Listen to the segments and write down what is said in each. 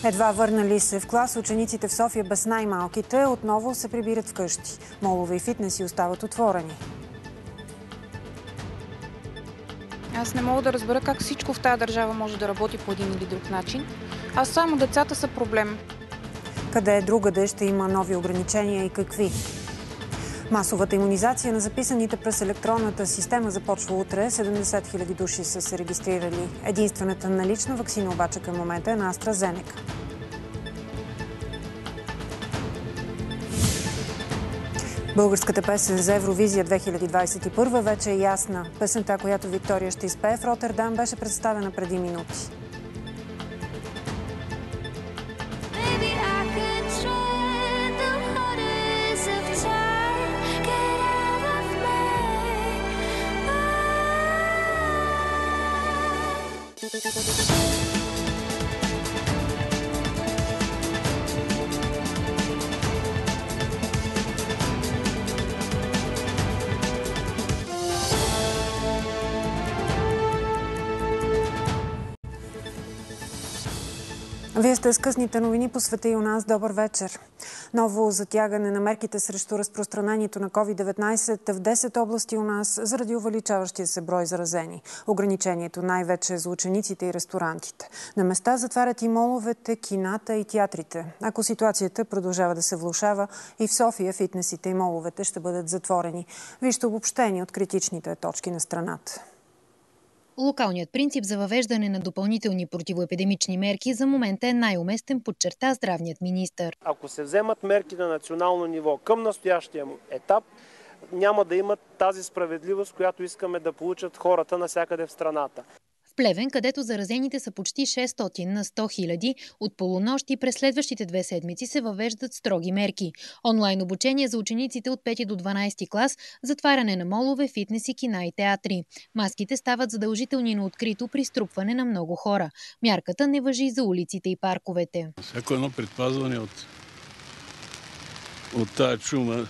Едва върнали се в клас, учениците в София без най-малките отново се прибират вкъщи. Молове и фитнеси остават отворени. Аз не мога да разбера как всичко в тази държава може да работи по един или друг начин. А само децата са проблем. Къде другаде ще има нови ограничения и какви? Масовата имунизация на записаните през електронната система започва утре. 70 000 души са се регистрирали. Единствената налична ваксина обаче към момента е на AstraZeneca. Българската песен за Евровизия 2021 вече е ясна. Песента, която Виктория ще изпее в Ротердам, беше представена преди минути. Вие сте с късните новини по света и у нас. Добър вечер. Ново затягане на мерките срещу разпространението на COVID-19 в 10 области у нас заради увеличаващия се брой заразени. Ограничението най-вече за учениците и ресторантите. На места затварят и моловете, кината и театрите. Ако ситуацията продължава да се влошава, и в София фитнесите и моловете ще бъдат затворени. Вижте обобщение от критичните точки на страната. Локалният принцип за въвеждане на допълнителни противоепидемични мерки за момента е най-уместен, подчерта здравният министър. Ако се вземат мерки на национално ниво към настоящия етап, няма да имат тази справедливост, която искаме да получат хората навсякъде в страната. В Плевен, където заразените са почти 600 на 100 000, от полунощ и през следващите 2 седмици се въвеждат строги мерки. Онлайн обучение за учениците от 5 до 12 клас, затваряне на молове, фитнеси, кина и театри. Маските стават задължителни на открито при струпване на много хора. Мярката не важи за улиците и парковете. Всяко едно предпазване от тая чума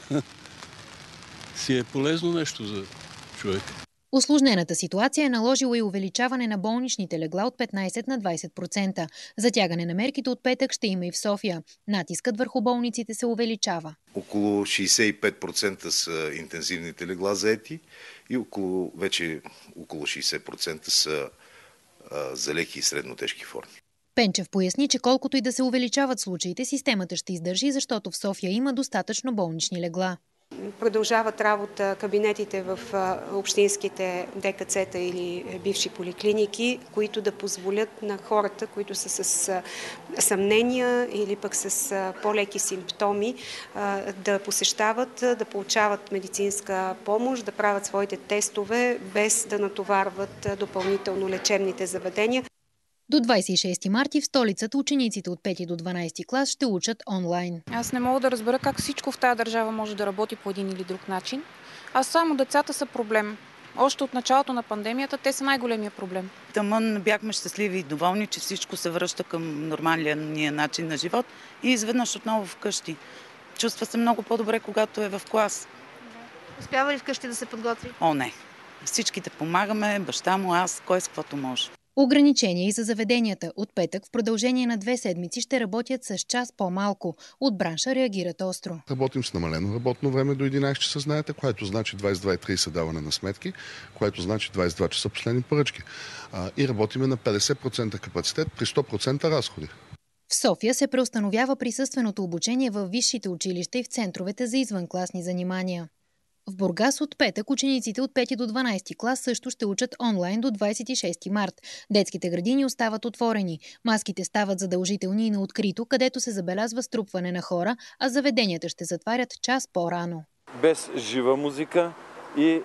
си е полезно нещо за човек. Усложнената ситуация е наложила и увеличаване на болничните легла от 15 на 20%. Затягане на мерките от петък ще има и в София. Натискът върху болниците се увеличава. Около 65% са интензивните легла заети и вече около 60% са за леки и средно тежки форми. Пенчев поясни, че колкото и да се увеличават случаите, системата ще издържи, защото в София има достатъчно болнични легла. Продължават работа кабинетите в общинските ДКЦ-та или бивши поликлиники, които да позволят на хората, които са с съмнения или пък с по-леки симптоми, да посещават, да получават медицинска помощ, да правят своите тестове, без да натоварват допълнително лечебните заведения. До 26 марта в столицата учениците от 5 до 12 клас ще учат онлайн. Аз не мога да разбера как всичко в тази държава може да работи по един или друг начин. А само децата са проблем. Още от началото на пандемията те са най-големия проблем. Тъмън бяхме щастливи и доволни, че всичко се връща към нормалния начин на живот и изведнъж отново вкъщи. Чувства се много по-добре, когато е в клас. Успява ли вкъщи да се подготви? О, не. Всичките помагаме, баща му, аз, кой с каквото може. Ограничения и за заведенията. От петък в продължение на 2 седмици ще работят с час по-малко. От бранша реагират остро. Работим с намалено работно време до 11 часа, знаете, което значи 22:30 даване на сметки, което значи 22 часа последни поръчки. И работиме на 50% капацитет при 100% разходи. В София се преустановява присъственото обучение във висшите училища и в центровете за извънкласни занимания. В Бургас от петък учениците от 5 до 12 клас също ще учат онлайн до 26 март. Детските градини остават отворени. Маските стават задължителни и на открито, където се забелязва струпване на хора, а заведенията ще затварят час по-рано. Без жива музика и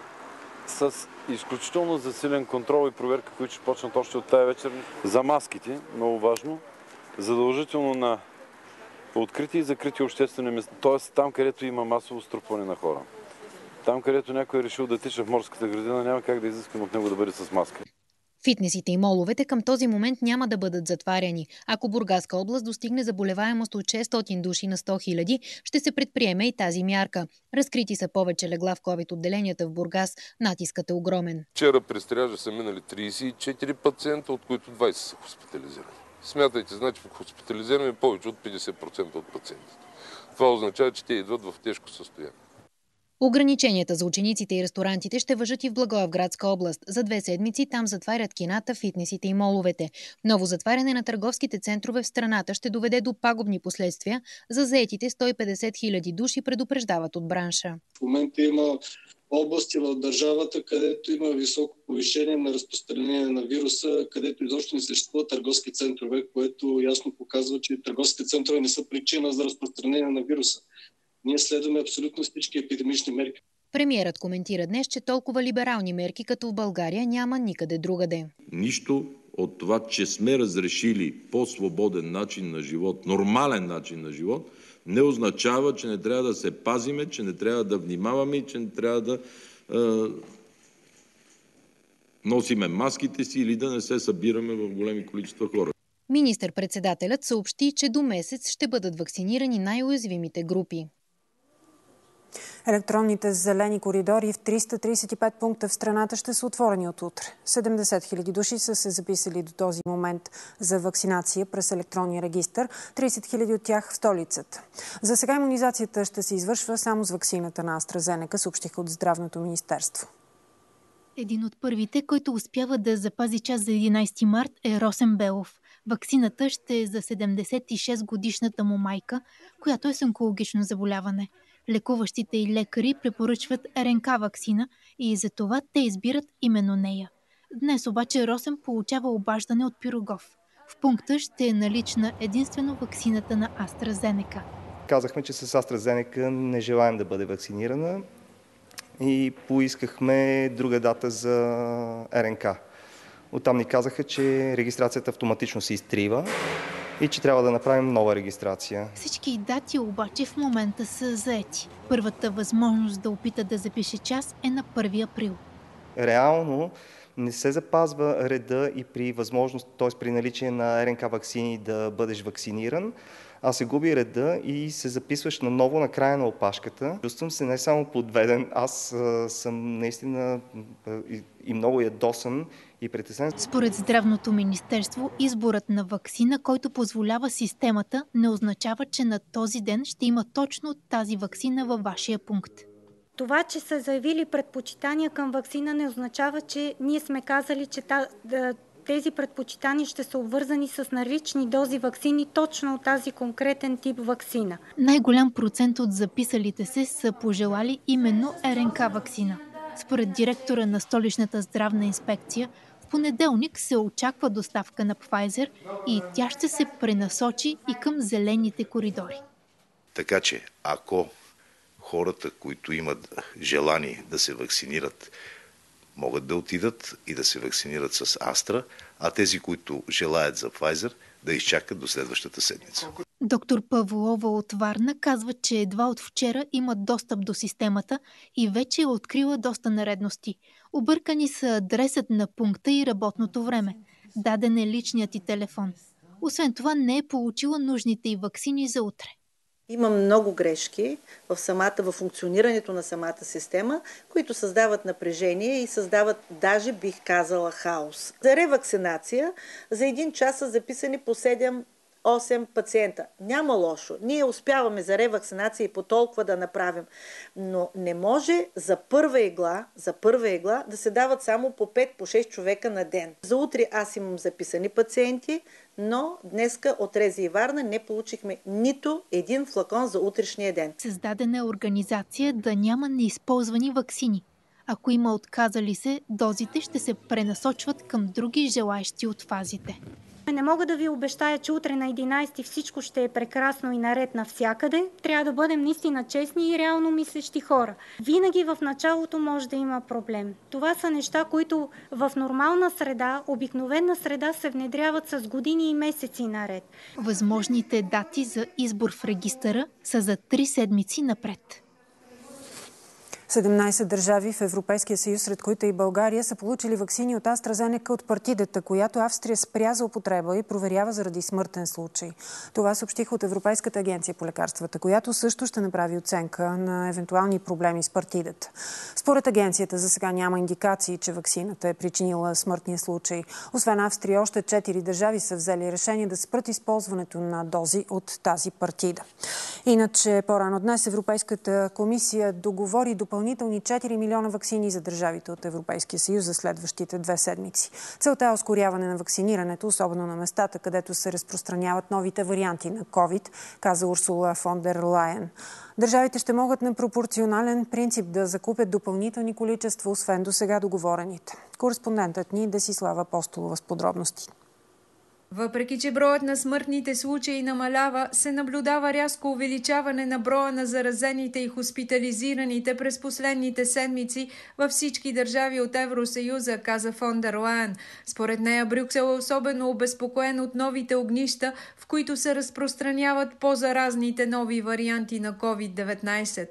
с изключително засилен контрол и проверка, които ще почнат още от тая вечер. За маските, много важно, задължително на открити и закрити обществени места, т.е. там, където има масово струпване на хора. Там, където някой е решил да тича в морската градина, няма как да изискам от него да бъде с маска. Фитнесите и моловете към този момент няма да бъдат затваряни. Ако Бургаска област достигне заболеваемост от 600 души на 100 000, ще се предприеме и тази мярка. Разкрити са повече легла в COVID-отделенията в Бургас. Натискът е огромен. Вчера през Тряжа са минали 34 пациента, от които 20 са хоспитализирани. Смятайте, значи хоспитализираме повече от 50% от пациентите. Това означава, че те идват в тежко състояние. Ограниченията за учениците и ресторантите ще важат и в Благоевградска област. За 2 седмици там затварят кината, фитнесите и моловете. Ново затваряне на търговските центрове в страната ще доведе до пагубни последствия за заетите 150 хиляди души, предупреждават от бранша. В момента има области в държавата, където има високо повишение на разпространение на вируса, където изобщо не съществуват търговски центрове, което ясно показва, че търговските центрове не са причина за разпространение на вируса. Ние следваме абсолютно всички епидемични мерки. Премиерът коментира днес, че толкова либерални мерки като в България няма никъде другаде. Нищо от това, че сме разрешили по-свободен начин на живот, нормален начин на живот, не означава, че не трябва да се пазиме, че не трябва да внимаваме и че не трябва да носиме маските си или да не се събираме в големи количества хора. Министър-председателят съобщи, че до месец ще бъдат вакцинирани най-уязвимите групи. Електронните зелени коридори в 335 пункта в страната ще са отворени от утре. 70 хиляди души са се записали до този момент за вакцинация през електронния регистър, 30 хиляди от тях в столицата. За сега имунизацията ще се извършва само с ваксината на AstraZeneca, съобщиха от Здравното министерство. Един от първите, който успява да запази час за 11 март е Росен Белов. Ваксината ще е за 76-годишната му майка, която е с онкологично заболяване. Лекуващите и лекари препоръчват РНК ваксина и за това те избират именно нея. Днес обаче Росен получава обаждане от Пирогов. В пункта ще е налична единствено ваксината на AstraZeneca. Казахме, че с AstraZeneca не желаем да бъде вакцинирана и поискахме друга дата за РНК. Оттам ни казаха, че регистрацията автоматично се изтрива и че трябва да направим нова регистрация. Всички дати обаче в момента са заети. Първата възможност да опита да запише час е на 1 април. Реално не се запазва реда и при възможност, т.е. при наличие на РНК ваксини да бъдеш вакциниран, а се губи реда и се записваш наново на края на опашката. Чувствам се не само подведен, аз съм наистина и много ядосан и притеснен. Според Здравното министерство, изборът на ваксина, който позволява системата, не означава, че на този ден ще има точно тази ваксина във вашия пункт. Това, че са заявили предпочитания към ваксина, не означава, че ние сме казали, че тези предпочитания ще са обвързани с налични дози ваксини точно от тази конкретен тип ваксина. Най-голям процент от записалите се са пожелали именно РНК ваксина. Според директора на Столичната здравна инспекция, в понеделник се очаква доставка на Pfizer и тя ще се пренасочи и към зелените коридори. Така че, ако хората, които имат желание да се вакцинират, могат да отидат и да се вакцинират с Астра, а тези, които желаят за Pfizer, да изчакат до следващата седмица. Доктор Павлова от Варна казва, че едва от вчера имат достъп до системата и вече е открила доста нередности. Объркани са адресът на пункта и работното време. Даден е личният и телефон. Освен това не е получила нужните и ваксини за утре. Има много грешки в функционирането на самата система, които създават напрежение и създават, даже бих казала, хаос. За ревакцинация за 1 час са записани по 7-8 пациента. Няма лошо. Ние успяваме за ревакцинация и по толкова да направим. Но не може за първа игла да се дават само по 5-6 човека на ден. За утре аз имам записани пациенти, но днеска от Рези и Варна не получихме нито един флакон за утрешния ден. Създадена е организация да няма неизползвани ваксини. Ако има отказали се, дозите ще се пренасочват към други желаещи от фазите. Не мога да ви обещая, че утре на 11 всичко ще е прекрасно и наред навсякъде. Трябва да бъдем наистина честни и реално мислещи хора. Винаги в началото може да има проблем. Това са неща, които в нормална среда, обикновена среда се внедряват с години и месеци наред. Възможните дати за избор в регистъра са за 3 седмици напред. 17 държави в Европейския съюз, сред които и България, са получили ваксини от AstraZeneca от партидата, която Австрия спря за употреба и проверява заради смъртен случай. Това съобщиха от Европейската агенция по лекарствата, която също ще направи оценка на евентуални проблеми с партидата. Според агенцията за сега няма индикации, че ваксината е причинила смъртния случай. Освен Австрия, още 4 държави са взели решение да спрат използването на дози от тази партида. Иначе по-рано днес Европейската комисия договори допълнителни 4 милиона ваксини за държавите от Европейския съюз за следващите 2 седмици. Целта е ускоряване на вакцинирането, особено на местата, където се разпространяват новите варианти на COVID, каза Урсула фон дер Лайен. Държавите ще могат на пропорционален принцип да закупят допълнителни количества, освен до сега договорените. Кореспондентът ни Десислава Апостолова с подробности. Въпреки че броят на смъртните случаи намалява, се наблюдава рязко увеличаване на броя на заразените и хоспитализираните през последните седмици във всички държави от Евросъюза, каза фон дер Лайен. Според нея Брюксел е особено обезпокоен от новите огнища, в които се разпространяват по-заразните нови варианти на COVID-19.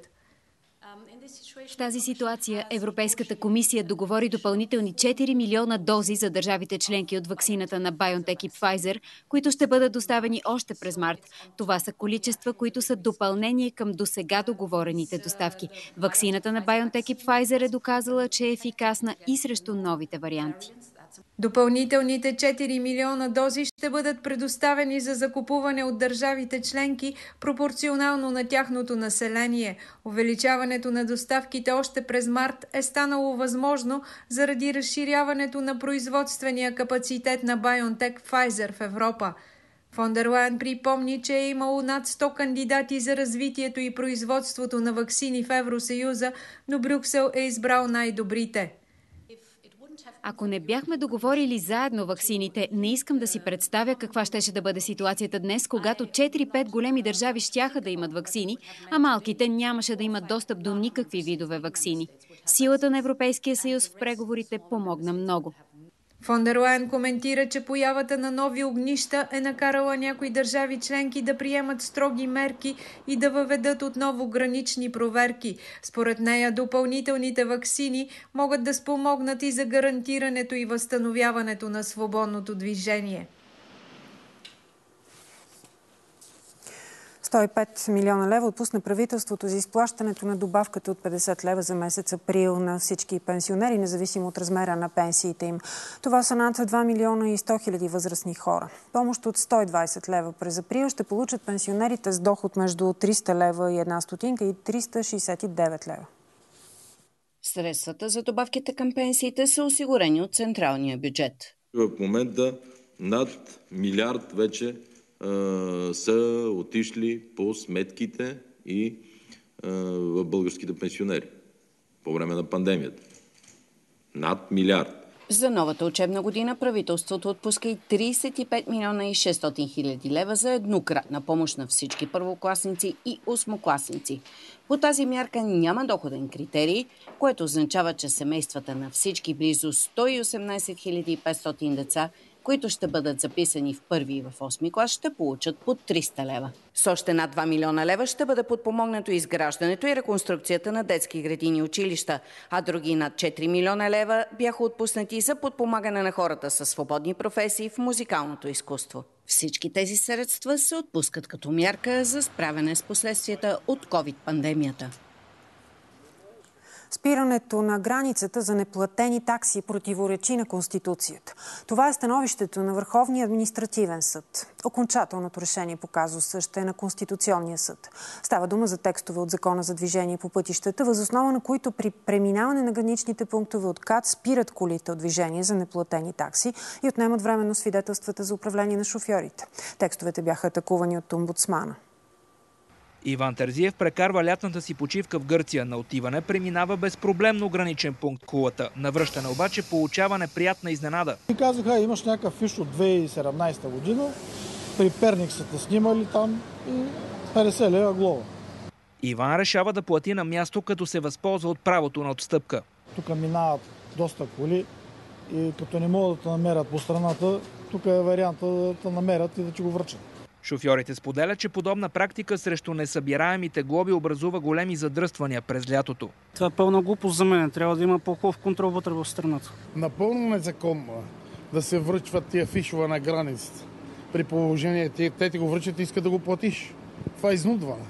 В тази ситуация Европейската комисия договори допълнителни 4 милиона дози за държавите членки от ваксината на BioNTech и Pfizer, които ще бъдат доставени още през март. Това са количества, които са допълнение към досега договорените доставки. Ваксината на BioNTech и Pfizer е доказала, че е ефикасна и срещу новите варианти. Допълнителните 4 милиона дози ще бъдат предоставени за закупуване от държавите членки пропорционално на тяхното население. Увеличаването на доставките още през март е станало възможно заради разширяването на производствения капацитет на BioNTech Pfizer в Европа. Фон дер Лайен припомни, че е имало над 100 кандидати за развитието и производството на ваксини в Евросъюза, но Брюксел е избрал най-добрите. Ако не бяхме договорили заедно ваксините, не искам да си представя каква щеше да бъде ситуацията днес, когато 4-5 големи държави щяха да имат ваксини, а малките нямаше да имат достъп до никакви видове ваксини. Силата на Европейския съюз в преговорите помогна много. Фон дер Лайен коментира, че появата на нови огнища е накарала някои държави членки да приемат строги мерки и да въведат отново гранични проверки. Според нея допълнителните ваксини могат да спомогнат и за гарантирането и възстановяването на свободното движение. 105 милиона лева отпусна правителството за изплащането на добавката от 50 лева за месец април на всички пенсионери, независимо от размера на пенсиите им. Това са над 2 милиона и 100 хиляди възрастни хора. Помощ от 120 лева през април ще получат пенсионерите с доход между 300 лева и 1 стотинка и 369 лева. Средствата за добавките към пенсиите са осигурени от централния бюджет. В момента над милиард вече са отишли по сметките и в българските пенсионери по време на пандемията. Над милиард. За новата учебна година правителството отпуска и 35 милиона и 600 хиляди лева за еднократна помощ на всички първокласници и осмокласници. По тази мярка няма доходен критерий, което означава, че семействата на всички близо 118 500 деца, които ще бъдат записани в първи и в 8 клас, ще получат по 300 лева. С още над 2 милиона лева ще бъде подпомогнато изграждането и реконструкцията на детски градини и училища, а други над 4 милиона лева бяха отпуснати за подпомагане на хората със свободни професии в музикалното изкуство. Всички тези средства се отпускат като мярка за справяне с последствията от COVID-пандемията. Спирането на границата за неплатени такси противоречи на Конституцията. Това е становището на Върховния административен съд. Окончателното решение по казуса ще е на Конституционния съд. Става дума за текстове от Закона за движение по пътищата, въз основа на които при преминаване на граничните пунктове от КАТ спират колите от движение за неплатени такси и отнемат временно свидетелствата за управление на шофьорите. Текстовете бяха атакувани от омбудсмана. Иван Терзиев прекарва лятната си почивка в Гърция. На отиване преминава безпроблемно граничен пункт Кулата. На връщане обаче получава неприятна изненада. И казаха, имаш някакъв фиш от 2017 година, при Перник са те снимали там и 50 лева глоба. Иван решава да плати на място, като се възползва от правото на отстъпка. Тук минават доста коли и като не могат да те намерят по страната, тук е варианта да те намерят и да ти го връчат. Шофьорите споделят, че подобна практика срещу несъбираемите глоби образува големи задръствания през лятото. Това е пълна глупост за мен. Трябва да има по-хубав контрол вътре в страната. Напълно незаконно да се връчват тия фишове на границата. При положение, те ти го връчат и искат да го платиш. Това е изнудване.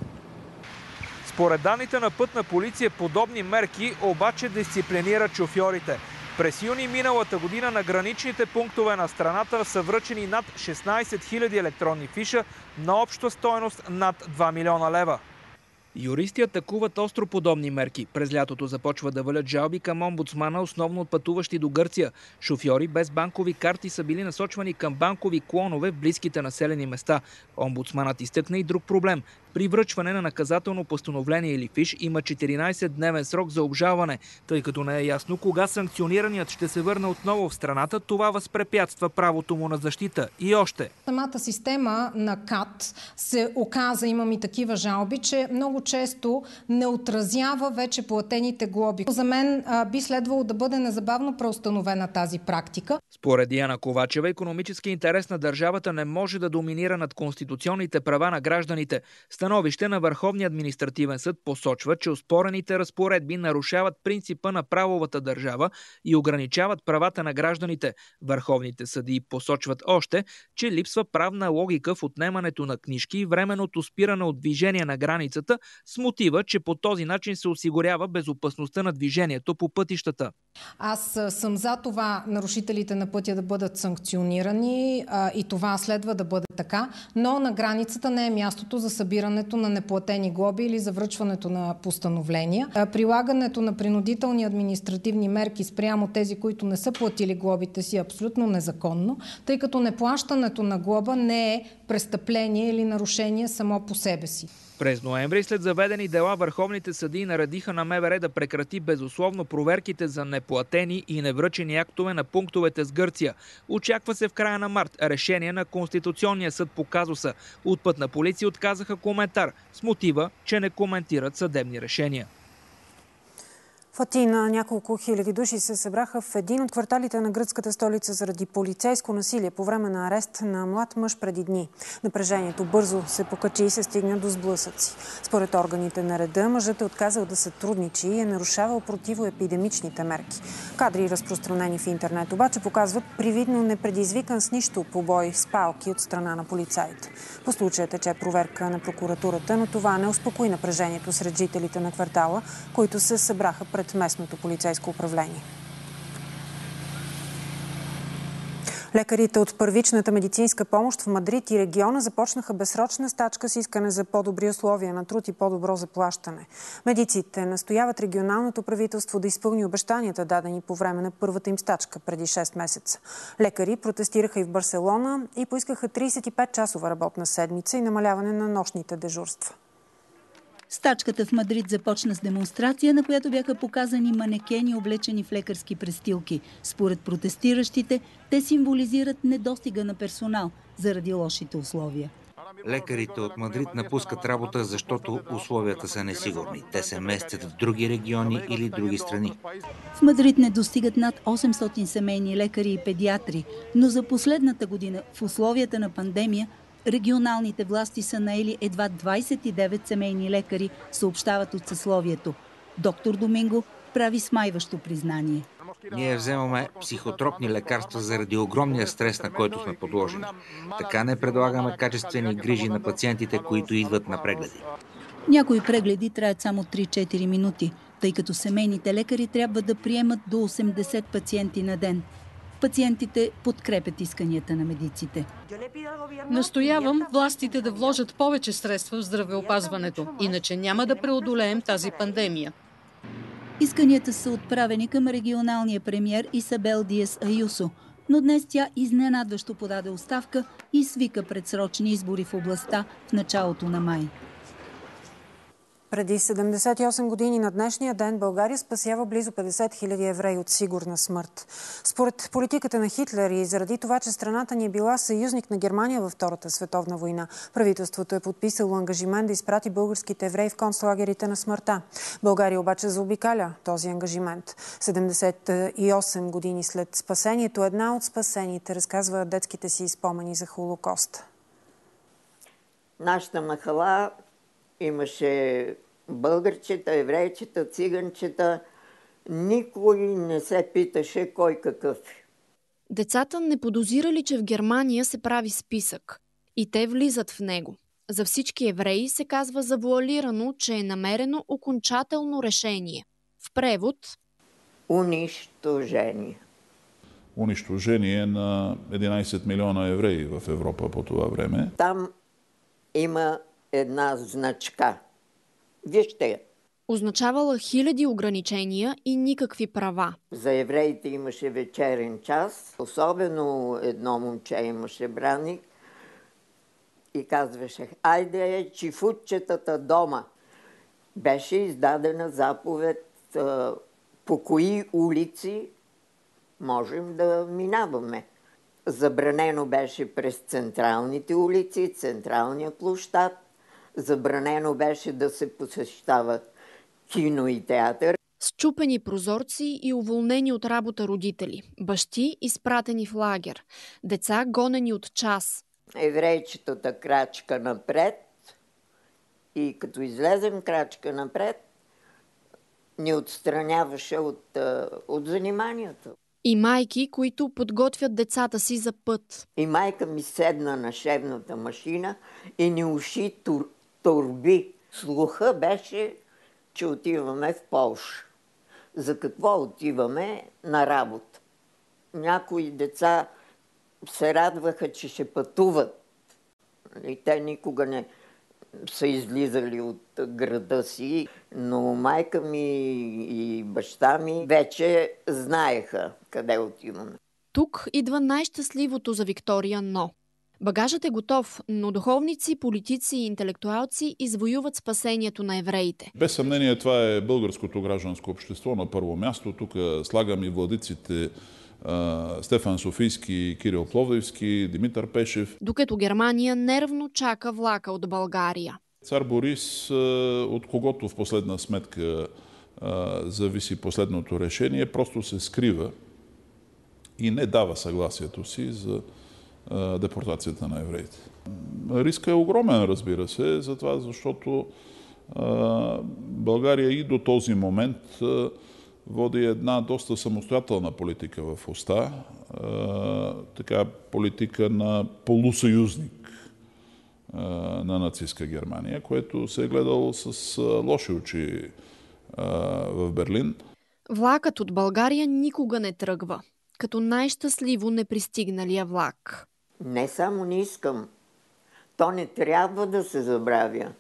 Според данните на Пътна полиция, подобни мерки обаче дисциплинират шофьорите. През юни миналата година на граничните пунктове на страната са връчени над 16 000 електронни фиша на обща стойност над 2 милиона лева. Юристи атакуват остро подобни мерки. През лятото започва да валят жалби към омбудсмана, основно от пътуващи до Гърция. Шофьори без банкови карти са били насочвани към банкови клонове в близките населени места. Омбудсманът изтъкна и друг проблем. При връчване на наказателно постановление или фиш има 14-дневен срок за обжалване. Тъй като не е ясно кога санкционираният ще се върне отново в страната, това възпрепятства правото му на защита. И още. Самата система на КАТ се оказа, имам и такива жалби, че много често не отразява вече платените глоби. За мен би следвало да бъде незабавно преустановена тази практика. Според Диана Ковачева, икономически интерес на държавата не може да доминира над конституционните права на гражданите. Становище на Върховния административен съд посочва, че оспорените разпоредби нарушават принципа на правовата държава и ограничават правата на гражданите. Върховните съдии посочват още, че липсва правна логика в отнемането на книжки и временното спиране от движение на границата с мотива, че по този начин се осигурява безопасността на движението по пътищата. Аз съм за това нарушителите на пътя да бъдат санкционирани и това следва да бъде така, но на границата не е мястото за събирането на неплатени глоби или за връчването на постановления. Прилагането на принудителни административни мерки спрямо тези, които не са платили глобите си, е абсолютно незаконно, тъй като неплащането на глоба не е престъпление или нарушение само по себе си. През ноември, след заведени дела, върховните съдии наредиха на МВР да прекрати безусловно проверките за неплатени и невръчени актове на пунктовете с Гърция. Очаква се в края на март решение на Конституционния съд по казуса. От Пътна полиция отказаха коментар с мотива, че не коментират съдебни решения. В Атина няколко хиляди души се събраха в един от кварталите на гръцката столица заради полицейско насилие по време на арест на млад мъж преди дни. Напрежението бързо се покачи и се стигна до сблъсъци. Според органите на реда, мъжът е отказал да сътрудничи и е нарушавал противоепидемичните мерки. Кадри, разпространени в интернет, обаче показват привидно непредизвикан с нищо побой с палки от страна на полицаите. По случая тече проверка на прокуратурата, но това не успокои напрежението сред жителите на квартала, които се събраха пред местното полицейско управление. Лекарите от първичната медицинска помощ в Мадрид и региона започнаха безсрочна стачка с искане за по-добри условия на труд и по-добро заплащане. Медиците настояват регионалното правителство да изпълни обещанията, дадени по време на първата им стачка преди 6 месеца. Лекари протестираха и в Барселона и поискаха 35-часова работна седмица и намаляване на нощните дежурства. Стачката в Мадрид започна с демонстрация, на която бяха показани манекени, облечени в лекарски престилки. Според протестиращите, те символизират недостига на персонал заради лошите условия. Лекарите от Мадрид напускат работа, защото условията са несигурни. Те се местят в други региони или други страни. В Мадрид не достигат над 800 семейни лекари и педиатри, но за последната година в условията на пандемия регионалните власти са наели едва 29 семейни лекари, съобщават от съсловието. Доктор Доминго прави смайващо признание. Ние вземаме психотропни лекарства заради огромния стрес, на който сме подложени. Така не предлагаме качествени грижи на пациентите, които идват на прегледи. Някои прегледи траят само 3-4 минути, тъй като семейните лекари трябва да приемат до 80 пациенти на ден. Пациентите подкрепят исканията на медиците. Настоявам властите да вложат повече средства в здравеопазването, иначе няма да преодолеем тази пандемия. Исканията са отправени към регионалния премиер Исабел Диас Аюсо, но днес тя изненадващо подаде оставка и свика предсрочни избори в областта в началото на май. Преди 78 години на днешния ден България спасява близо 50 000 евреи от сигурна смърт. Според политиката на Хитлер и заради това, че страната ни е била съюзник на Германия във Втората световна война, правителството е подписало ангажимент да изпрати българските евреи в концлагерите на смъртта. България обаче заобикаля този ангажимент. 78 години след спасението, една от спасените разказва детските си спомени за Холокоста. Нашата махала имаше българчета, еврейчета, циганчета. Никой не се питаше кой какъв е. Децата не подозирали, че в Германия се прави списък и те влизат в него. За всички евреи се казва завуалирано, че е намерено окончателно решение. В превод – унищожение. Унищожение на 11 милиона евреи в Европа по това време. Там има една значка. Вижте я. Означавала хиляди ограничения и никакви права. За евреите имаше вечерен час. Особено едно момче имаше браник и казваше: айде, чифутчетата дома. Беше издадена заповед по кои улици можем да минаваме. Забранено беше през централните улици, централния площад. Забранено беше да се посещава кино и театър. Счупени прозорци и уволнени от работа родители. Бащи изпратени в лагер. Деца гонени от час. Еврейчетата крачка напред и като излезем крачка напред, ни отстраняваше от заниманията. И майки, които подготвят децата си за път. И майка ми седна на шевната машина и ни уши торби. Слуха беше, че отиваме в Полша. За какво отиваме? На работа. Някои деца се радваха, че ще пътуват. Те никога не са излизали от града си, но майка ми и баща ми вече знаеха къде отиваме. Тук идва най-щастливото за Виктория но. Багажът е готов, но духовници, политици и интелектуалци извоюват спасението на евреите. Без съмнение това е българското гражданско общество на първо място. Тук слагам и владиците Стефан Софийски, Кирил Пловдивски, Димитър Пешев. Докато Германия нервно чака влака от България. Цар Борис, от когото в последна сметка зависи последното решение, просто се скрива и не дава съгласието си за депортацията на евреите. Рискът е огромен, разбира се, за това, защото България и до този момент води една доста самостоятелна политика в оста, така политика на полусъюзник на нацистска Германия, което се е гледало с лоши очи в Берлин. Влакът от България никога не тръгва, като най-щастливо непристигналия влак. Не само не искам, то не трябва да се забравя.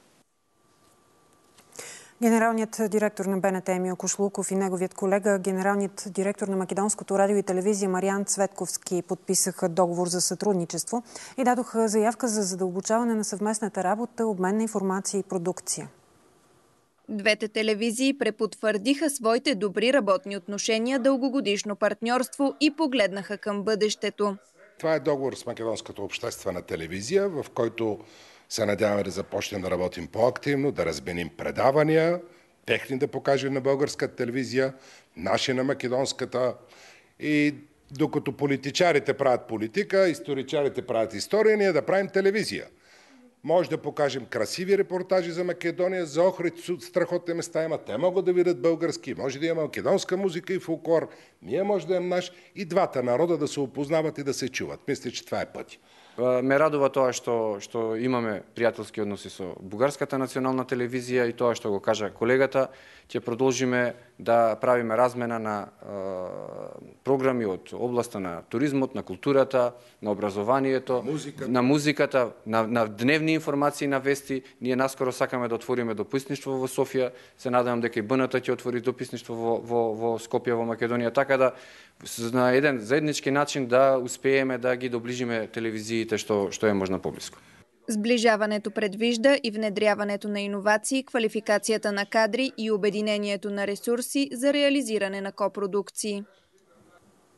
Генералният директор на БНТ Емил Кошлуков и неговият колега, генералният директор на Македонското радио и телевизия Мариан Цветковски подписаха договор за сътрудничество и дадоха заявка за задълбочаване на съвместната работа, обмен на информация и продукция. Двете телевизии препотвърдиха своите добри работни отношения, дългогодишно партньорство и погледнаха към бъдещето. Това е договор с Македонската обществена телевизия, в който се надяваме да започнем да работим по-активно, да разменим предавания, техни да покажем на българската телевизия, наши на македонската. И докато политичарите правят политика, историчарите правят история, ние да правим телевизия. Може да покажем красиви репортажи за Македония, за Охрид, страхотни места има. Те могат да видят български, може да има македонска музика и фолклор. Ние може да имаме наш и двата народа да се опознават и да се чуват. Мисля, че това е път. Ме радува тоа што имаме пријателски односи со Бугарската национална телевизија и тоа што го кажа колегата, ќе продолжиме да правиме размена на програми од областа на туризмот, на културата, на образованието, на музиката, на дневни информации, на вести. Ние наскоро сакаме да отвориме дописничство во Софија, се надевам дека и БНТ ќе отвори дописничство во Скопје, во Македонија, така да на еден заеднички начин да успееме да ги доближиме телевизиите што е можна поблиско. Сближаването предвижда и внедряването на иновации, квалификацията на кадри и обединението на ресурси за реализиране на копродукции.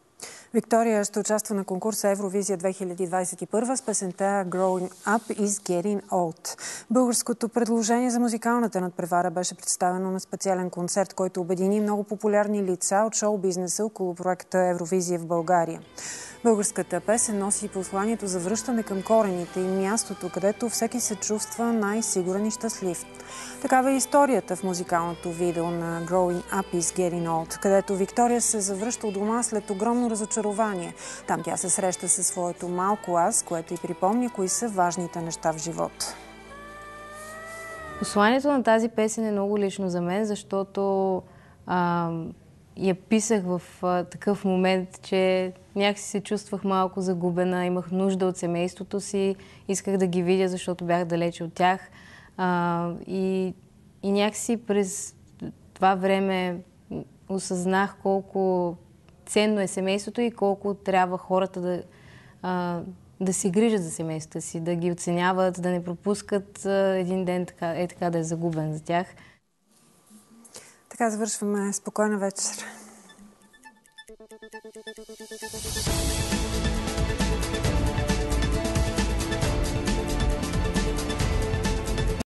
Виктория ще участва на конкурса Евровизия 2021 с песента Growing Up is Getting Old. Българското предложение за музикалната надпревара беше представено на специален концерт, който обедини много популярни лица от шоу-бизнеса около проекта Евровизия в България. Българската песен носи посланието за връщане към корените и мястото, където всеки се чувства най-сигурен и щастлив. Такава е историята в музикалното видео на Growing Up is Getting Old, където Виктория се завръща от дома след огромно разочарование. Там тя се среща със своето малко аз, което й припомня кои са важните неща в живота. Посланието на тази песен е много лично за мен, защото я писах в такъв момент, че някакси се чувствах малко загубена, имах нужда от семейството си, исках да ги видя, защото бях далече от тях. И някакси през това време осъзнах колко ценно е семейството и колко трябва хората да си грижат за семейството си, да ги оценяват, да не пропускат един ден така да е загубен за тях. Така завършваме. Спокойна вечер.